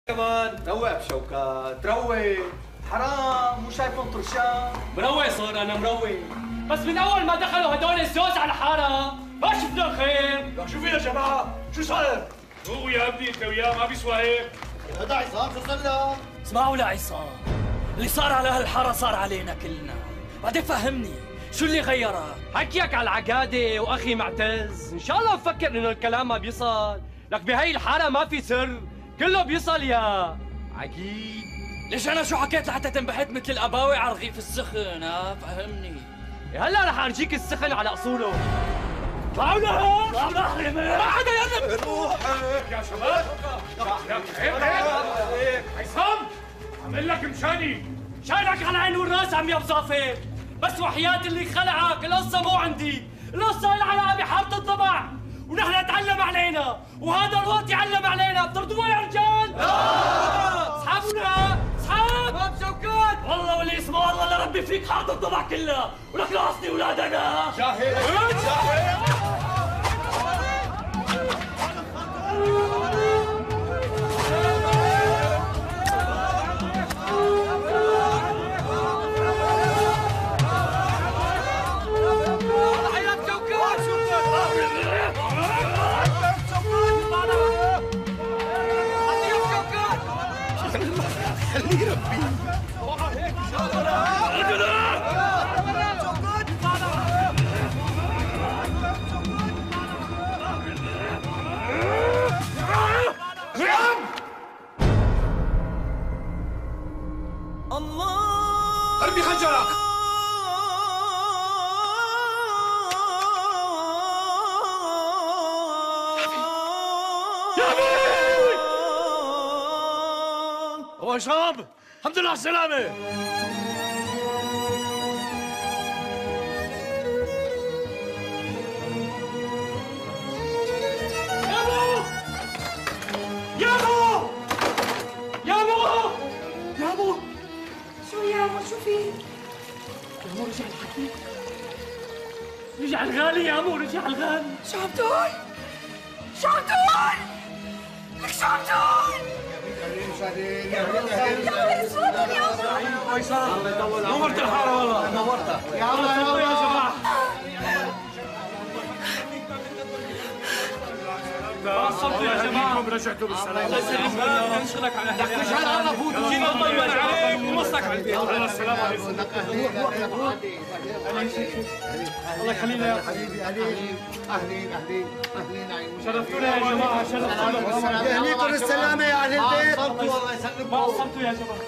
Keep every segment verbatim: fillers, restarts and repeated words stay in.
كمان روق بشوكات، روق حرام مو شايفهم طرشان. مروق صار انا مروق، بس من اول ما دخلوا هدول الزوز على الحاره ما شفنا خير. لك شو في يا جماعه؟ شو صاير؟ هو يا ابني انت وياه ما بيسوى هيك. هذا عصام شو صار له؟ اسمعوا لعصام، اللي صار على هالحاره صار علينا كلنا، بعدين فهمني شو اللي غيرك؟ حكيك على العقاده واخي معتز، ان شاء الله مفكر انه الكلام ما بيصل، لك بهي الحاره ما في سر، كله بيصل يا عقيد. ليش انا شو حكيت لحتى تنبحت مثل الاباوي على رغيف السخن؟ ها فهمني. هلا رح ارجيك السخن على اصوله. اطلعوا لهون! اطلعوا لهون! ما حدا يقرب! روحك يا شباب! هيك هيك عصام! عمل لك مشاني! شايلك على العين والراس عم يا ابو ظافر! بس وحياة اللي خلعك القصة مو عندي، القصة لها بحارة الضبع، ونحن تعلم علينا، وهذا الوقت يعلم علينا، بترضوها يا رجال؟ لا! اسحبونا! اسحب! ما بشوكات! والله واللي اسمه الله اللي ربي فيك حارة الضبع كلها، ولك راسني ولادنا! جاهز! جاهز! ارمي خنجرك! يا ابي! هو شاب! الحمد لله على السلامة! يا ابو! يا ابو! يا ابو! شو يا عمو شو في؟ يا عمو رجع الحكي، رجع الغالي يا عمو، رجع الغالي. شو عم تقول؟ شو عم تقول؟ لك شو عم تقول؟ يا ولد صوتك يا عمو. عيسى نورت الحارة والله. نورتها يا الله يا جماعة. قصرتوا يا جماعة. رجعتوا بالسلامة. الله يسلمك. نشغلك على أهلك. مش هلا فوتوا. جينا نطمن عليك ومصك على البيت. الله السلام عليكم. الله يخلينا يا حبيبي. اهلين اهلين اهلين اهلين شرفتونا يا جماعة، شرفتونا. يهنيكم بالسلامة يا أهل البيت. الله يسلمكم. ما قصرتوا يا جماعة.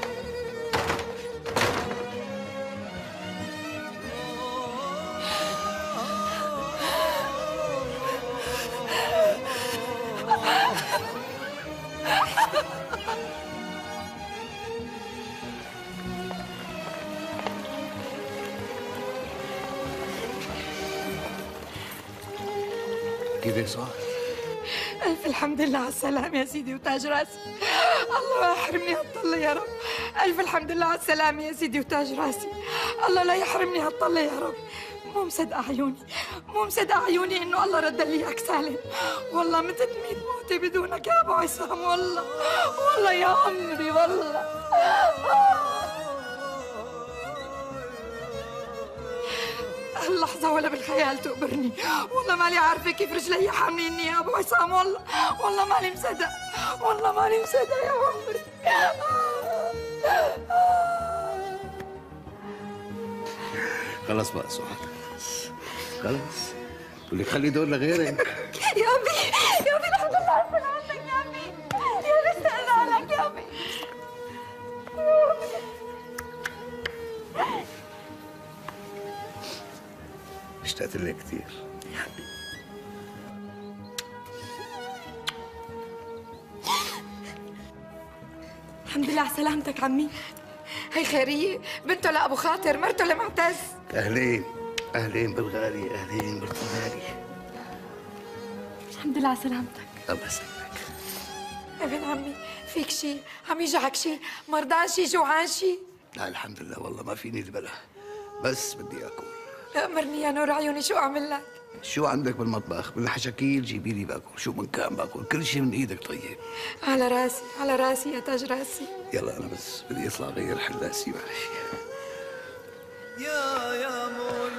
كيف صار؟ ألف الحمد لله على السلامة يا سيدي وتاج راسي. الله لا يحرمني هالطلة يا رب. ألف الحمد لله على السلامة يا سيدي وتاج راسي. الله لا يحرمني هالطلة يا رب. مو مصدقة عيوني، مو مصدقة عيوني إنه الله رد لي إياك سالم. والله متت ميت موتي بدونك يا أبو عصام، والله والله يا عمري والله. هاللحظة ولا بالخيال تقبرني، والله مالي عارفة كيف رجلي حامليني يا أبو عصام، والله والله مالي مصدق، والله مالي مصدق يا عمري. خلص بقى سعاد، خلص. ولك خلي دور لغيرك. يا أبي يا أبي الحمد لله على سلامتك يا أبي، يا أبي اشتقنا لك يا أبي. اشتقت لك كثير يا حبيبي. الحمد لله على سلامتك عمي. هي خيرية بنته لأبو خاطر، مرته لمعتز. أهلين أهلين بالغالي، أهلين بالغالي. الحمد لله على سلامتك. الله يسلمك. ابن عمي فيك شي؟ عم يجعك شي؟ مرضان شي؟ جوعان شي؟ لا الحمد لله والله ما فيني البلا، بس بدي أكل. أمرني يا نور عيوني شو أعمل لك؟ شو عندك بالمطبخ؟ بالحشاكيل جيبي لي باكل، شو من كان باكل، كل شيء من ايدك طيب. على راسي على راسي يا تاج راسي. يلا انا بس بدي اطلع غير حلاسي معلش. يا يا مول